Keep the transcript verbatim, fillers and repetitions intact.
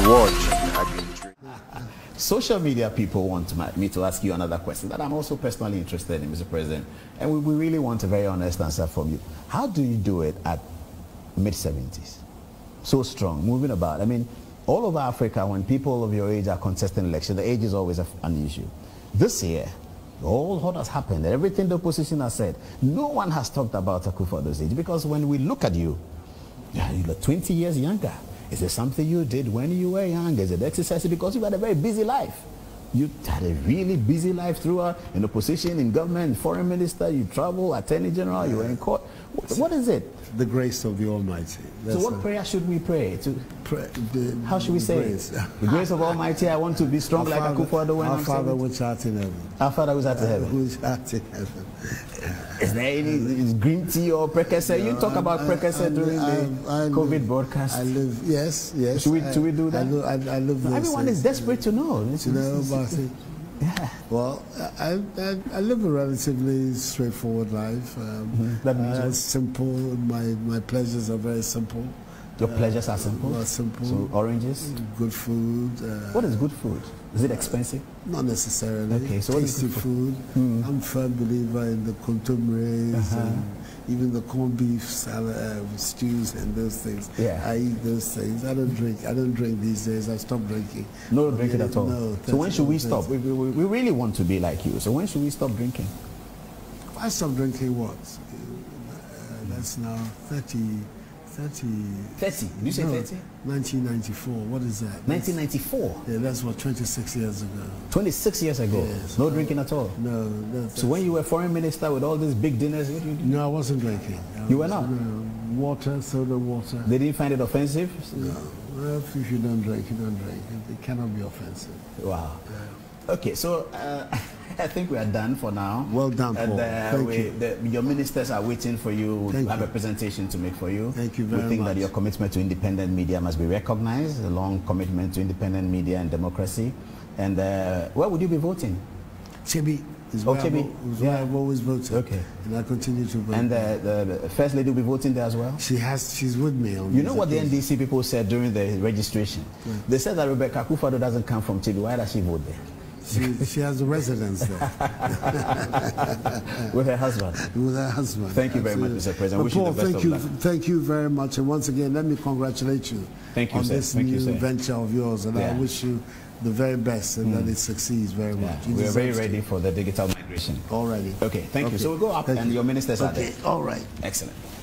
watch. I've been intrigued. Social media people want me to ask you another question that I'm also personally interested in, Mister President, and we, we really want a very honest answer from you. How do you do it at mid seventies? So strong, moving about. I mean, all over Africa, when people of your age are contesting elections, the age is always a, an issue. This year, all what has happened, everything the opposition has said, no one has talked about Akufo-Addo's age, because when we look at you, you're twenty years younger. Is it something you did when you were young? Is it exercise? Because you had a very busy life. You had a really busy life throughout, in opposition, in government, foreign minister, you travel, attorney general, you were in court. What, what is it? The grace of the Almighty. That's so what prayer should we pray? To pray the, How should we say grace. it? The grace of Almighty, I want to be strong our like Akufo-Addo when Our I'm Father seventy. which art in heaven. Our Father which art in heaven. Which art in heaven. Is there any is green tea or prekese? No, you talk I'm, about prekese during I, the I, I COVID live, broadcast. I live, yes, yes. Should we, I, should we do that? I, live, I, I live no, everyone is desperate to know. To know about it. Yeah. Well, I, I, I live a relatively straightforward life. Um, mm-hmm. That means uh, simple. My my pleasures are very simple. Your pleasures are simple? Uh, simple. So oranges? Good food. Uh, what is good food? Is it expensive? Not necessarily. Okay, so tasty what is food. food. Mm. I'm a firm believer in the contumelies uh-huh. and even the corned beef salad, uh, stews and those things. Yeah. I eat those things. I don't drink. I don't drink these days. I stopped drinking. No drinking yeah, at all? No. So when should we stop? We, we, we really want to be like you. So when should we stop drinking? I stopped drinking what? Uh, that's now thirty. thirty. thirty? Did you say no, thirty? nineteen ninety-four. What is that? nineteen ninety-four? Yeah, that's what, twenty-six years ago. twenty-six years ago? Yes. No drinking at all? No. That's, so when you were foreign minister with all these big dinners, what did you do? No, I wasn't drinking. I you was, were not? No, water, soda water. They didn't find it offensive? No. Well, if you don't drink, you don't drink. It cannot be offensive. Wow. Yeah. Okay, so uh, I think we are done for now. Well done, Paul. And, uh, Thank we, you. The, your ministers are waiting for you. We Thank have you. a presentation to make for you. Thank you very much. We think that your commitment to independent media must be recognized, a long commitment to independent media and democracy. And uh, where would you be voting? Chebi. Is oh, where Chebi. I've, yeah. where I've always voted. Okay. And I continue to vote. And uh, the, the First Lady will be voting there as well? She has, she's with me on You know what occasions. The N D C people said during the registration? Yeah. They said that Rebecca Akufo-Addo doesn't come from Chebi. Why does she vote there? She, she has a residence there. With her husband? With her husband. Thank you very Absolutely. much, Mister President. Wish Paul, you the best thank, of you, luck. thank you very much. And once again, let me congratulate you, thank you on sir. this thank new you, venture of yours. And yeah. I wish you the very best and mm. that it succeeds very yeah. much. You we are very ready to. for the digital migration. Already. Okay, thank okay. you. So we'll go up thank and you. Your ministers okay. are there. All right. Excellent.